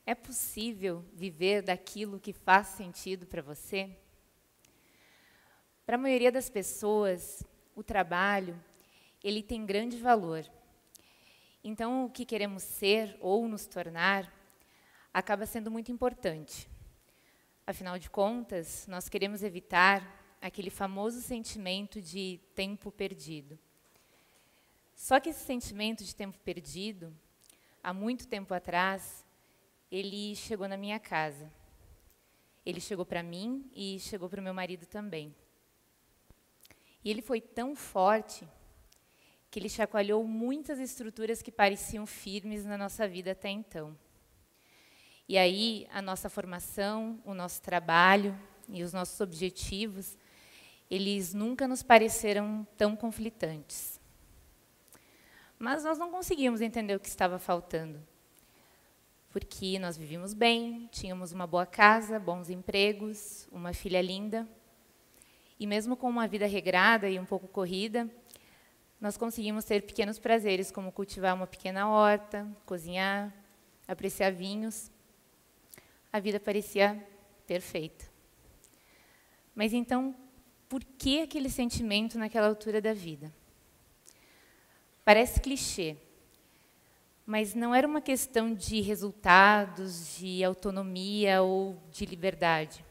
É possível viver daquilo que faz sentido para você? Para a maioria das pessoas, o trabalho, ele tem grande valor. Então, o que queremos ser ou nos tornar acaba sendo muito importante. Afinal de contas, nós queremos evitar aquele famoso sentimento de tempo perdido. Só que esse sentimento de tempo perdido, há muito tempo atrás, ele chegou na minha casa. Ele chegou para mim e chegou para o meu marido também. E ele foi tão forte que ele chacoalhou muitas estruturas que pareciam firmes na nossa vida até então. E aí, a nossa formação, o nosso trabalho e os nossos objetivos, eles nunca nos pareceram tão conflitantes. Mas nós não conseguíamos entender o que estava faltando. Porque nós vivíamos bem, tínhamos uma boa casa, bons empregos, uma filha linda. E mesmo com uma vida regrada e um pouco corrida, nós conseguimos ter pequenos prazeres, como cultivar uma pequena horta, cozinhar, apreciar vinhos. A vida parecia perfeita. Mas então, por que aquele sentimento naquela altura da vida? Parece clichê, mas não era uma questão de resultados, de autonomia ou de liberdade.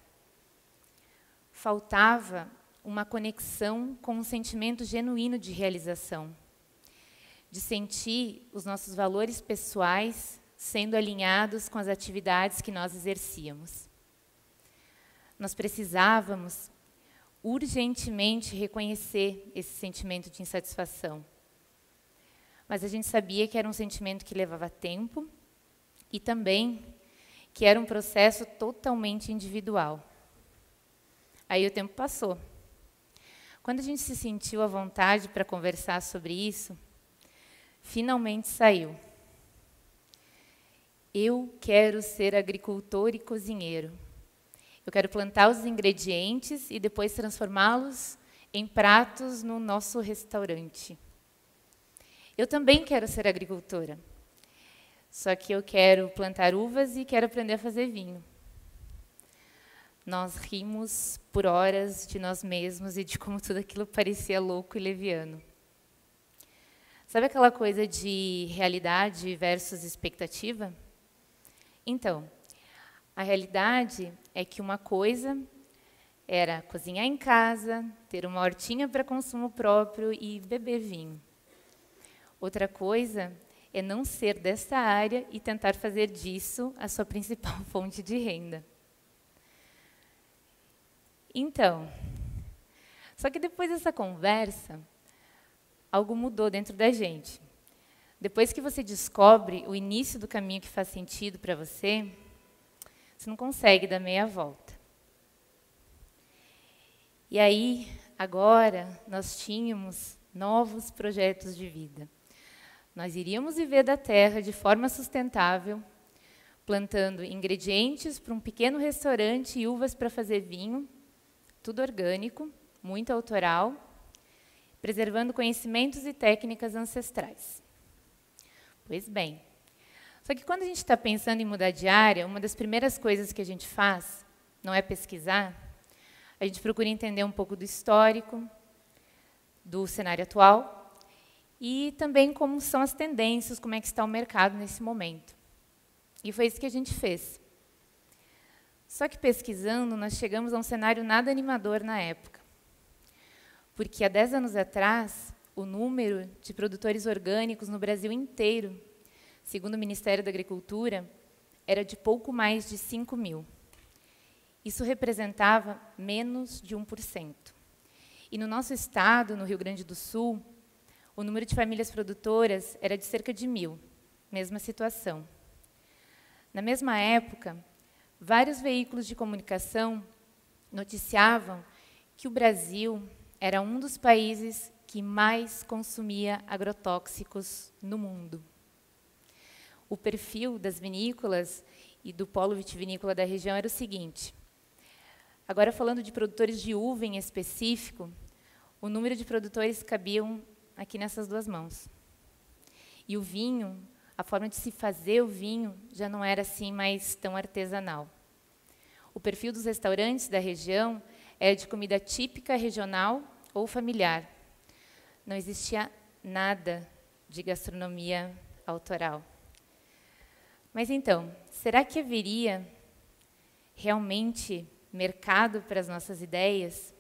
Faltava uma conexão com um sentimento genuíno de realização, de sentir os nossos valores pessoais sendo alinhados com as atividades que nós exercíamos. Nós precisávamos urgentemente reconhecer esse sentimento de insatisfação. Mas a gente sabia que era um sentimento que levava tempo e também que era um processo totalmente individual. Aí o tempo passou. Quando a gente se sentiu à vontade para conversar sobre isso, finalmente saiu. Eu quero ser agricultor e cozinheiro. Eu quero plantar os ingredientes e depois transformá-los em pratos no nosso restaurante. Eu também quero ser agricultora. Só que eu quero plantar uvas e quero aprender a fazer vinho. Nós rimos por horas de nós mesmos e de como tudo aquilo parecia louco e leviano. Sabe aquela coisa de realidade versus expectativa? Então, a realidade é que uma coisa era cozinhar em casa, ter uma hortinha para consumo próprio e beber vinho. Outra coisa é não ser dessa área e tentar fazer disso a sua principal fonte de renda. Então, só que depois dessa conversa, algo mudou dentro da gente. Depois que você descobre o início do caminho que faz sentido para você, você não consegue dar meia volta. E aí, agora, nós tínhamos novos projetos de vida. Nós iríamos viver da terra de forma sustentável, plantando ingredientes para um pequeno restaurante e uvas para fazer vinho, tudo orgânico, muito autoral, preservando conhecimentos e técnicas ancestrais. Pois bem, só que quando a gente está pensando em mudar de área, uma das primeiras coisas que a gente faz não é pesquisar, a gente procura entender um pouco do histórico, do cenário atual e também como são as tendências, como é que está o mercado nesse momento. E foi isso que a gente fez. Só que pesquisando, nós chegamos a um cenário nada animador na época. Porque há 10 anos atrás, o número de produtores orgânicos no Brasil inteiro, segundo o Ministério da Agricultura, era de pouco mais de 5 mil. Isso representava menos de 1%. E no nosso estado, no Rio Grande do Sul, o número de famílias produtoras era de cerca de 1.000, mesma situação. Na mesma época, vários veículos de comunicação noticiavam que o Brasil era um dos países que mais consumia agrotóxicos no mundo. O perfil das vinícolas e do polo vitivinícola da região era o seguinte. Agora, falando de produtores de uva em específico, o número de produtores cabiam aqui nessas duas mãos. E o vinho, a forma de se fazer o vinho já não era assim mais tão artesanal. O perfil dos restaurantes da região era de comida típica regional ou familiar. Não existia nada de gastronomia autoral. Mas então, será que haveria realmente mercado para as nossas ideias?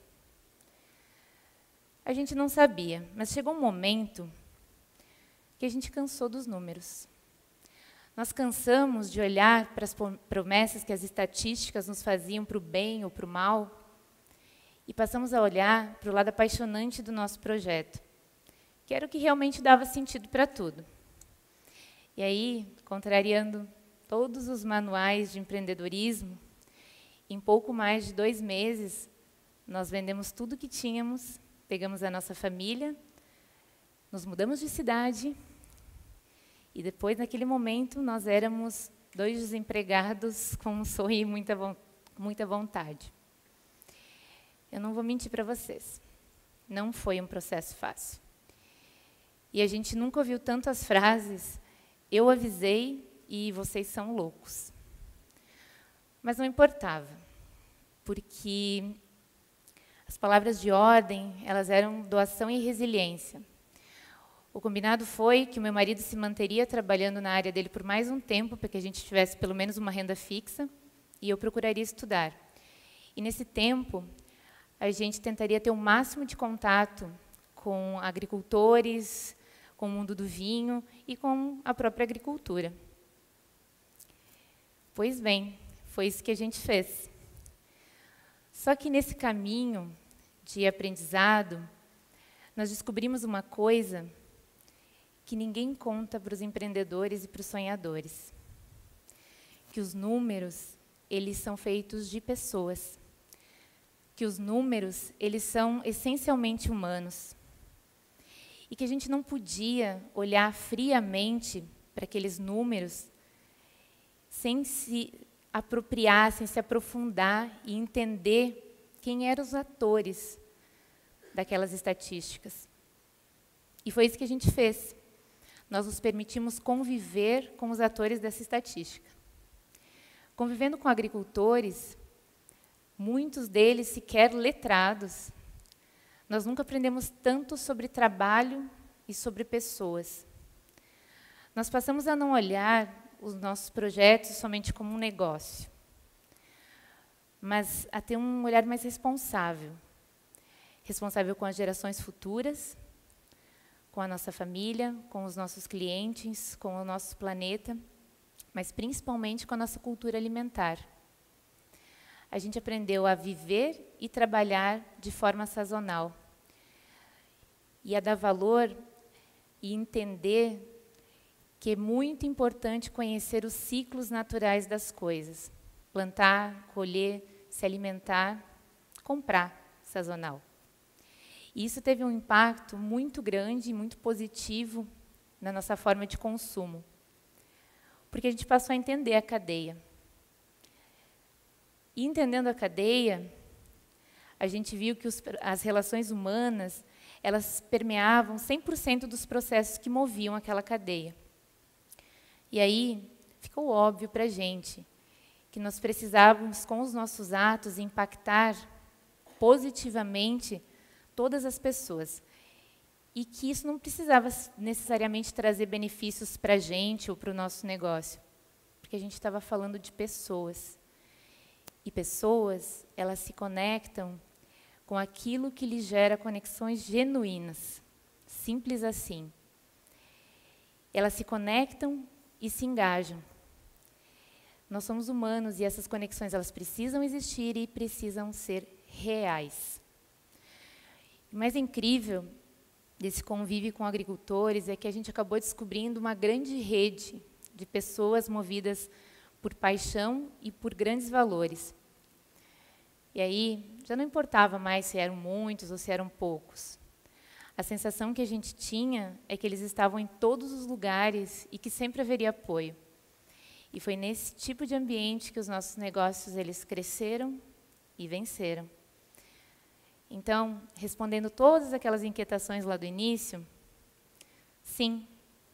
A gente não sabia, mas chegou um momento que a gente cansou dos números. Nós cansamos de olhar para as promessas que as estatísticas nos faziam para o bem ou para o mal e passamos a olhar para o lado apaixonante do nosso projeto, que era o que realmente dava sentido para tudo. E aí, contrariando todos os manuais de empreendedorismo, em pouco mais de 2 meses, nós vendemos tudo que tínhamos, pegamos a nossa família, nos mudamos de cidade e depois, naquele momento, nós éramos 2 desempregados com um sorriso e muita vontade. Eu não vou mentir para vocês, não foi um processo fácil. E a gente nunca ouviu tantas frases, eu avisei e vocês são loucos. Mas não importava, porque as palavras de ordem, elas eram doação e resiliência. O combinado foi que o meu marido se manteria trabalhando na área dele por mais um tempo, para que a gente tivesse pelo menos uma renda fixa, e eu procuraria estudar. E nesse tempo, a gente tentaria ter o máximo de contato com agricultores, com o mundo do vinho e com a própria agricultura. Pois bem, foi isso que a gente fez. Só que nesse caminho de aprendizado, nós descobrimos uma coisa que ninguém conta para os empreendedores e para os sonhadores. Que os números, eles são feitos de pessoas. Que os números, eles são essencialmente humanos. E que a gente não podia olhar friamente para aqueles números sem se apropriar, sem se aprofundar e entender quem eram os atores daquelas estatísticas. E foi isso que a gente fez. Nós nos permitimos conviver com os atores dessa estatística. Convivendo com agricultores, muitos deles sequer letrados, nós nunca aprendemos tanto sobre trabalho e sobre pessoas. Nós passamos a não olhar os nossos projetos somente como um negócio, mas a ter um olhar mais responsável. Responsável com as gerações futuras, com a nossa família, com os nossos clientes, com o nosso planeta, mas principalmente com a nossa cultura alimentar. A gente aprendeu a viver e trabalhar de forma sazonal. E a dar valor e entender que é muito importante conhecer os ciclos naturais das coisas. Plantar, colher, se alimentar, comprar sazonal. E isso teve um impacto muito grande e muito positivo na nossa forma de consumo. Porque a gente passou a entender a cadeia. E entendendo a cadeia, a gente viu que as relações humanas, elas permeavam 100% dos processos que moviam aquela cadeia. E aí, ficou óbvio para a gente que nós precisávamos, com os nossos atos, impactar positivamente todas as pessoas. E que isso não precisava necessariamente trazer benefícios para a gente ou para o nosso negócio. Porque a gente estava falando de pessoas. E pessoas, elas se conectam com aquilo que lhes gera conexões genuínas. Simples assim. Elas se conectam e se engajam. Nós somos humanos e essas conexões, elas precisam existir e precisam ser reais. O mais incrível desse convívio com agricultores é que a gente acabou descobrindo uma grande rede de pessoas movidas por paixão e por grandes valores. E aí, já não importava mais se eram muitos ou se eram poucos. A sensação que a gente tinha é que eles estavam em todos os lugares e que sempre haveria apoio. E foi nesse tipo de ambiente que os nossos negócios eles cresceram e venceram. Então, respondendo todas aquelas inquietações lá do início, sim,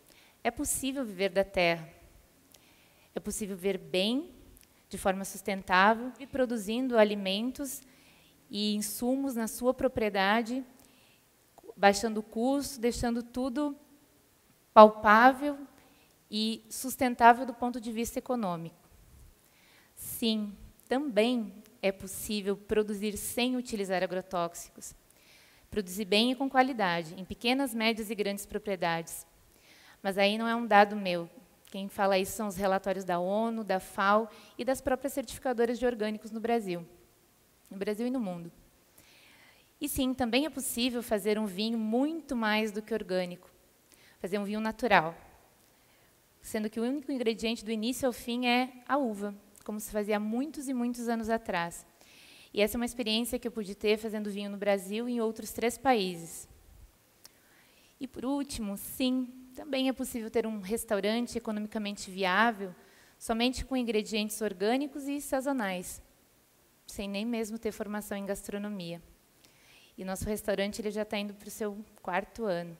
é possível viver da terra. É possível viver bem, de forma sustentável, e produzindo alimentos e insumos na sua propriedade, baixando o custo, deixando tudo palpável e sustentável do ponto de vista econômico. Sim, também é possível produzir sem utilizar agrotóxicos. Produzir bem e com qualidade, em pequenas, médias e grandes propriedades. Mas aí não é um dado meu. Quem fala isso são os relatórios da ONU, da FAO e das próprias certificadoras de orgânicos no Brasil e no mundo. E sim, também é possível fazer um vinho muito mais do que orgânico, fazer um vinho natural, sendo que o único ingrediente do início ao fim é a uva, como se fazia há muitos e muitos anos atrás. E essa é uma experiência que eu pude ter fazendo vinho no Brasil e em outros 3 países. E, por último, sim, também é possível ter um restaurante economicamente viável somente com ingredientes orgânicos e sazonais, sem nem mesmo ter formação em gastronomia. E nosso restaurante ele já está indo para o seu 4º ano.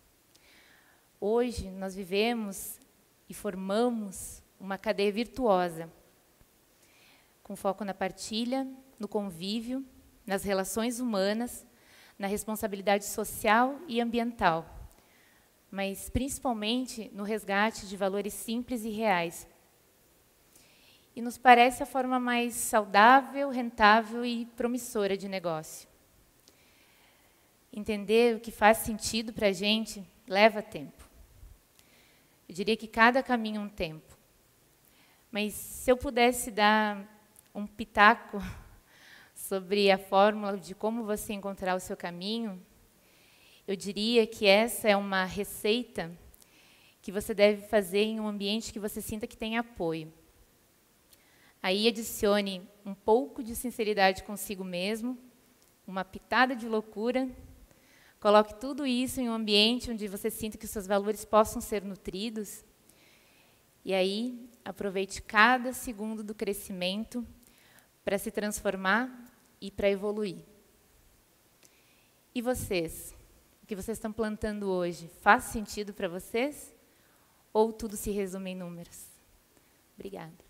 Hoje, nós vivemos e formamos uma cadeia virtuosa, com foco na partilha, no convívio, nas relações humanas, na responsabilidade social e ambiental, mas principalmente no resgate de valores simples e reais. E nos parece a forma mais saudável, rentável e promissora de negócio. Entender o que faz sentido para a gente leva tempo. Eu diria que cada caminho é um tempo. Mas se eu pudesse dar um pitaco sobre a fórmula de como você encontrar o seu caminho, eu diria que essa é uma receita que você deve fazer em um ambiente que você sinta que tem apoio. Aí adicione um pouco de sinceridade consigo mesmo, uma pitada de loucura, coloque tudo isso em um ambiente onde você sinta que os seus valores possam ser nutridos, e aí aproveite cada segundo do crescimento para se transformar e para evoluir. E vocês? O que vocês estão plantando hoje faz sentido para vocês? Ou tudo se resume em números? Obrigada.